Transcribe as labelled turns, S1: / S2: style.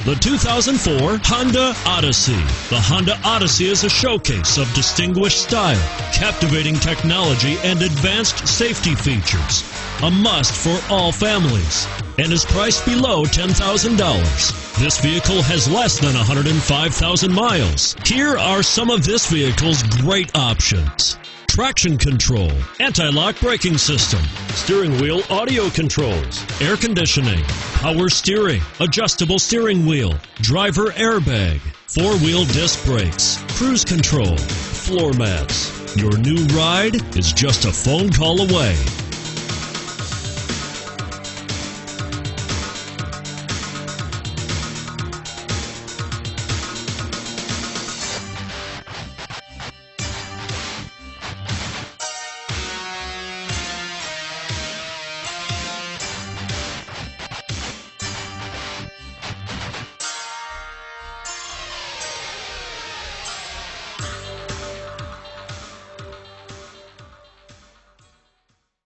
S1: The 2004 Honda Odyssey. The Honda Odyssey is a showcase of distinguished style, captivating technology, and advanced safety features. A must for all families, and is priced below $10,000. This vehicle has less than 105,000 miles. Here are some of this vehicle's great options: traction control, anti-lock braking system, steering wheel audio controls, air conditioning, power steering, adjustable steering wheel, driver airbag, four-wheel disc brakes, cruise control, floor mats. Your new ride is just a phone call away.